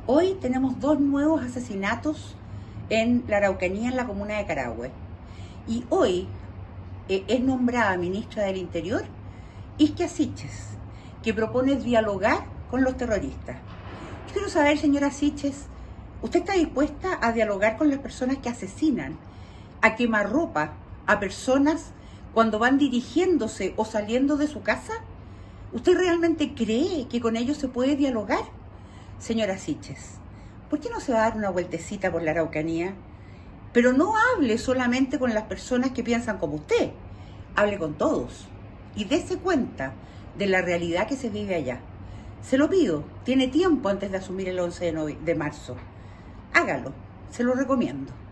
Hoy tenemos dos nuevos asesinatos en la Araucanía, en la comuna de Carahue. Y hoy es nombrada ministra del Interior Isquia Siches, que propone dialogar con los terroristas. Yo quiero saber, señora Siches, ¿usted está dispuesta a dialogar con las personas que asesinan, a quemarropa a personas cuando van dirigiéndose o saliendo de su casa? ¿Usted realmente cree que con ellos se puede dialogar? Señora Siches, ¿por qué no se va a dar una vueltecita por la Araucanía? Pero no hable solamente con las personas que piensan como usted, hable con todos y dése cuenta de la realidad que se vive allá. Se lo pido, tiene tiempo antes de asumir el 11 de marzo. Hágalo, se lo recomiendo.